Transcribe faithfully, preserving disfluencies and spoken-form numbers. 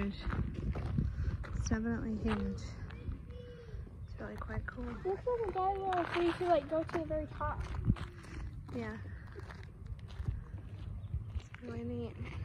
huge. It's definitely huge. It's really quite cool. Looks like a guardrail, so you can like go to the very top. Yeah. It's really neat.